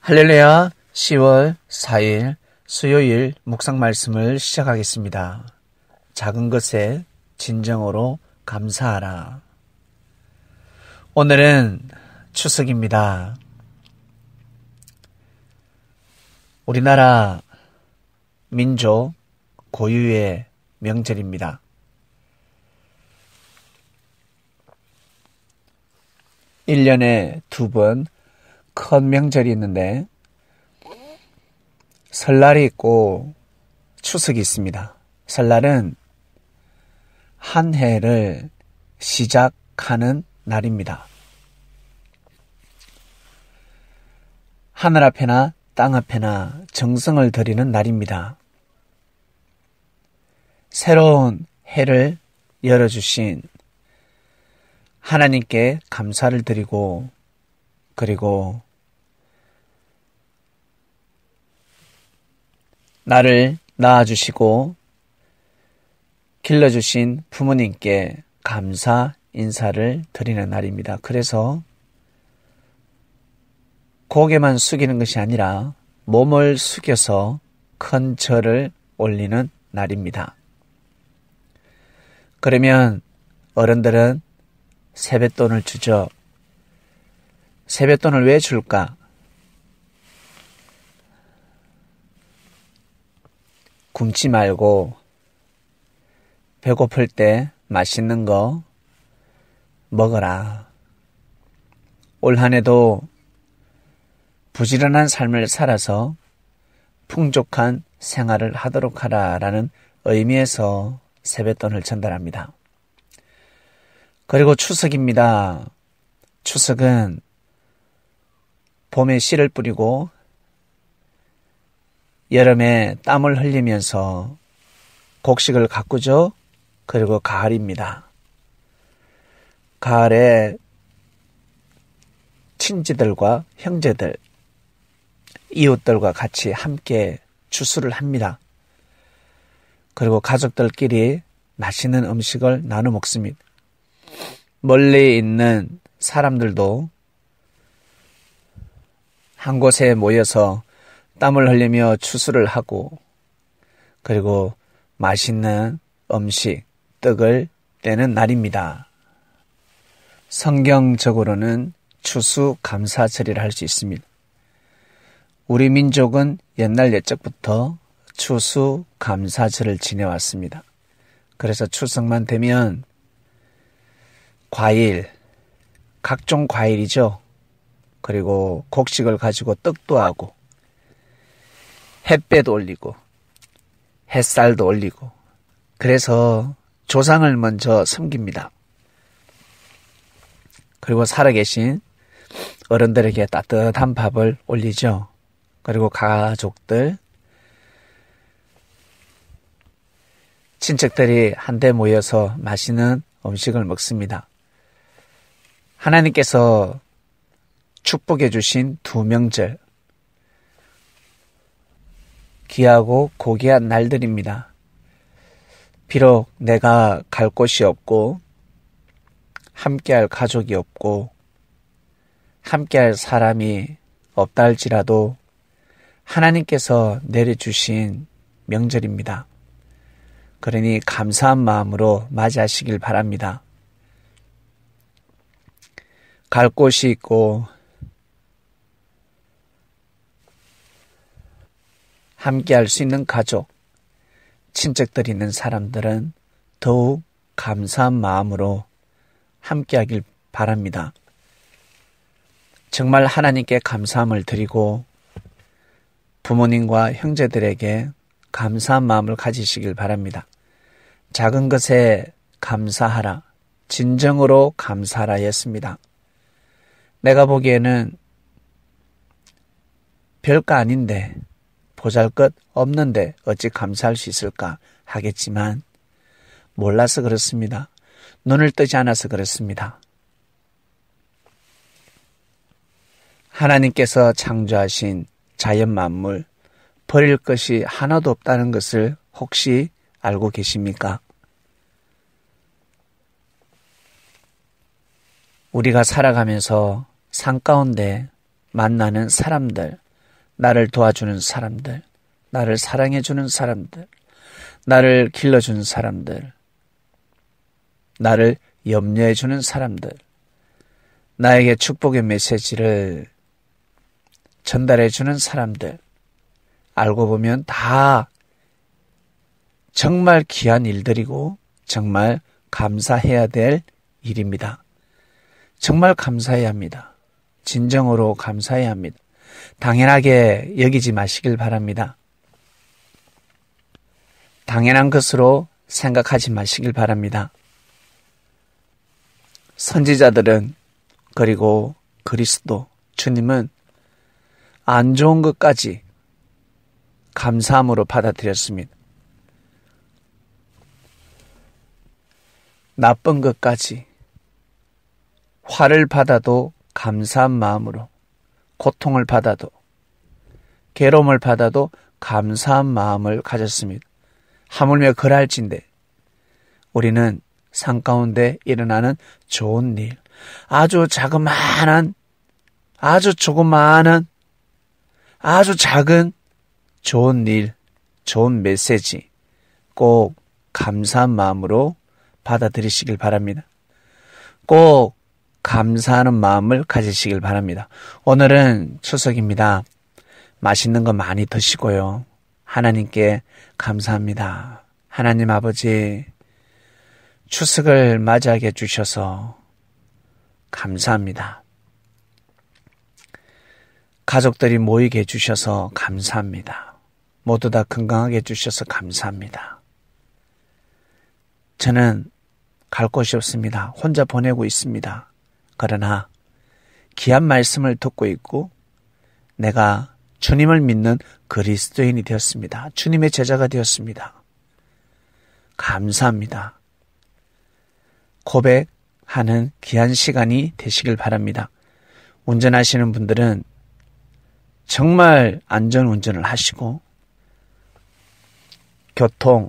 할렐루야. 10월 4일 수요일 묵상 말씀을 시작하겠습니다. 작은 것에 진정으로 감사하라. 오늘은 추석입니다. 우리나라 민족 고유의 명절입니다. (1년에) 2번 큰 명절이 있는데 설날이 있고 추석이 있습니다. 설날은 한 해를 시작하는 날입니다. 하늘 앞에나 땅 앞에나 정성을 들이는 날입니다. 새로운 해를 열어주신 하나님께 감사를 드리고, 그리고 나를 낳아주시고 길러주신 부모님께 감사 인사를 드리는 날입니다. 그래서 고개만 숙이는 것이 아니라 몸을 숙여서 큰 절을 올리는 날입니다. 그러면 어른들은 세뱃돈을 주죠. 세뱃돈을 왜 줄까? 굶지 말고 배고플 때 맛있는 거 먹어라. 올 한 해도 부지런한 삶을 살아서 풍족한 생활을 하도록 하라라는 의미에서 세뱃돈을 전달합니다. 그리고 추석입니다. 추석은 봄에 씨를 뿌리고 여름에 땀을 흘리면서 곡식을 가꾸죠. 그리고 가을입니다. 가을에 친지들과 형제들, 이웃들과 같이 함께 추수를 합니다. 그리고 가족들끼리 맛있는 음식을 나눠 먹습니다. 멀리 있는 사람들도 한 곳에 모여서 땀을 흘리며 추수를 하고, 그리고 맛있는 음식, 떡을 떼는 날입니다. 성경적으로는 추수감사절이라 할 수 있습니다. 우리 민족은 옛날 옛적부터 추수감사절을 지내왔습니다. 그래서 추석만 되면 과일, 각종 과일이죠. 그리고 곡식을 가지고 떡도 하고 햇볕도 올리고 햇살도 올리고, 그래서 조상을 먼저 섬깁니다. 그리고 살아계신 어른들에게 따뜻한 밥을 올리죠. 그리고 가족들, 친척들이 한데 모여서 맛있는 음식을 먹습니다. 하나님께서 축복해 주신 두 명절, 귀하고 고귀한 날들입니다. 비록 내가 갈 곳이 없고 함께할 가족이 없고 함께할 사람이 없다 할지라도 하나님께서 내려주신 명절입니다. 그러니 감사한 마음으로 맞이하시길 바랍니다. 갈 곳이 있고 함께할 수 있는 가족, 친척들이 있는 사람들은 더욱 감사한 마음으로 함께하길 바랍니다. 정말 하나님께 감사함을 드리고 부모님과 형제들에게 감사한 마음을 가지시길 바랍니다. 작은 것에 감사하라, 진정으로 감사하라 였습니다. 내가 보기에는 별거 아닌데, 보잘것 없는데 어찌 감사할 수 있을까 하겠지만 몰라서 그렇습니다. 눈을 뜨지 않아서 그렇습니다. 하나님께서 창조하신 자연 만물, 버릴 것이 하나도 없다는 것을 혹시 알고 계십니까? 우리가 살아가면서 산 가운데 만나는 사람들, 나를 도와주는 사람들, 나를 사랑해주는 사람들, 나를 길러주는 사람들, 나를 염려해주는 사람들, 나에게 축복의 메시지를 전달해주는 사람들, 알고 보면 다 정말 귀한 일들이고 정말 감사해야 될 일입니다. 정말 감사해야 합니다. 진정으로 감사해야 합니다. 당연하게 여기지 마시길 바랍니다. 당연한 것으로 생각하지 마시길 바랍니다. 선지자들은 그리고 그리스도, 주님은 안 좋은 것까지 감사함으로 받아들였습니다. 나쁜 것까지 화를 받아도 감사한 마음으로, 고통을 받아도, 괴로움을 받아도 감사한 마음을 가졌습니다. 하물며 그랄진대 우리는 산 가운데 일어나는 좋은 일, 아주 자그마한, 아주 조그마한, 아주 작은 좋은 일, 좋은 메시지 꼭 감사한 마음으로 받아들이시길 바랍니다. 꼭 감사하는 마음을 가지시길 바랍니다. 오늘은 추석입니다. 맛있는 거 많이 드시고요. 하나님께 감사합니다. 하나님 아버지, 추석을 맞이하게 해주셔서 감사합니다. 가족들이 모이게 해주셔서 감사합니다. 모두 다 건강하게 해주셔서 감사합니다. 저는 갈 곳이 없습니다. 혼자 보내고 있습니다. 그러나 귀한 말씀을 듣고 있고 내가 주님을 믿는 그리스도인이 되었습니다. 주님의 제자가 되었습니다. 감사합니다. 고백하는 귀한 시간이 되시길 바랍니다. 운전하시는 분들은 정말 안전운전을 하시고 교통,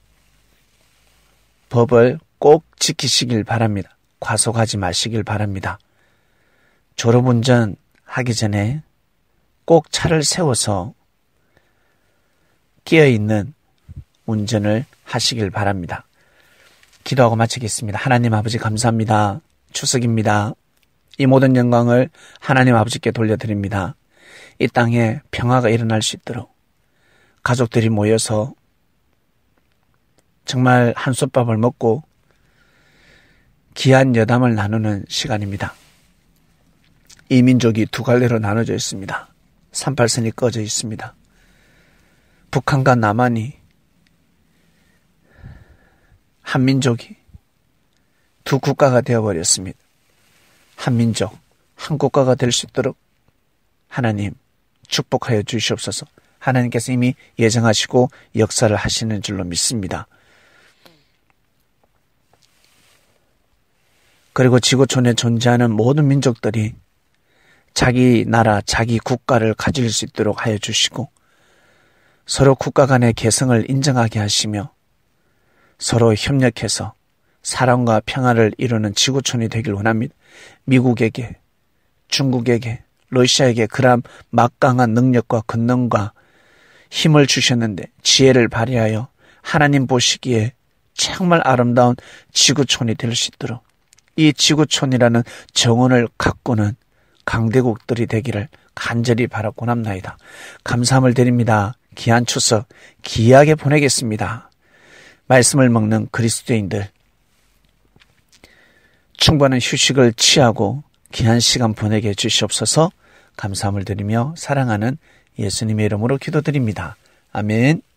법을 꼭 지키시길 바랍니다. 과속하지 마시길 바랍니다. 졸음운전 하기 전에 꼭 차를 세워서 끼어있는 운전을 하시길 바랍니다. 기도하고 마치겠습니다. 하나님 아버지 감사합니다. 추석입니다. 이 모든 영광을 하나님 아버지께 돌려드립니다. 이 땅에 평화가 일어날 수 있도록 가족들이 모여서 정말 한솥밥을 먹고 귀한 여담을 나누는 시간입니다. 이 민족이 두 갈래로 나눠져 있습니다. 38선이 꺼져 있습니다. 북한과 남한이, 한민족이 두 국가가 되어버렸습니다. 한민족, 한 국가가 될 수 있도록 하나님 축복하여 주시옵소서. 하나님께서 이미 예정하시고 역사를 하시는 줄로 믿습니다. 그리고 지구촌에 존재하는 모든 민족들이 자기 나라, 자기 국가를 가질 수 있도록 하여 주시고 서로 국가 간의 개성을 인정하게 하시며 서로 협력해서 사랑과 평화를 이루는 지구촌이 되길 원합니다. 미국에게, 중국에게, 러시아에게 그런 막강한 능력과 권능과 힘을 주셨는데 지혜를 발휘하여 하나님 보시기에 정말 아름다운 지구촌이 될 수 있도록 이 지구촌이라는 정원을 가꾸는 강대국들이 되기를 간절히 바라고 합나이다. 감사함을 드립니다. 귀한 추석 귀하게 보내겠습니다. 말씀을 먹는 그리스도인들 충분한 휴식을 취하고 귀한 시간 보내게 해주시옵소서. 감사함을 드리며 사랑하는 예수님의 이름으로 기도드립니다. 아멘.